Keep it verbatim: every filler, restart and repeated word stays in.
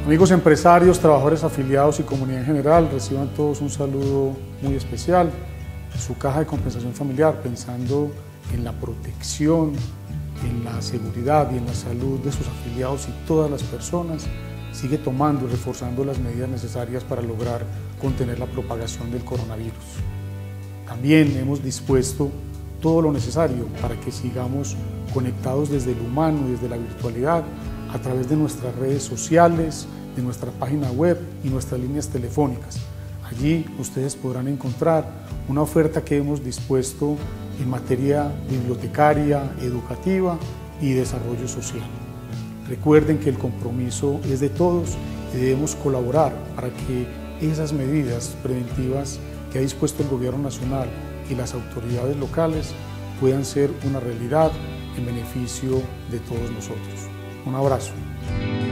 Amigos empresarios, trabajadores afiliados y comunidad en general, reciban todos un saludo muy especial. Su caja de compensación familiar, pensando en la protección, en la seguridad y en la salud de sus afiliados y todas las personas, sigue tomando y reforzando las medidas necesarias para lograr contener la propagación del coronavirus. También hemos dispuesto todo lo necesario para que sigamos conectados desde el humano, desde la virtualidad, a través de nuestras redes sociales, de nuestra página web y nuestras líneas telefónicas. Allí ustedes podrán encontrar una oferta que hemos dispuesto en materia bibliotecaria, educativa y desarrollo social. Recuerden que el compromiso es de todos y debemos colaborar para que esas medidas preventivas que ha dispuesto el Gobierno Nacional y las autoridades locales puedan ser una realidad en beneficio de todos nosotros. Un abrazo.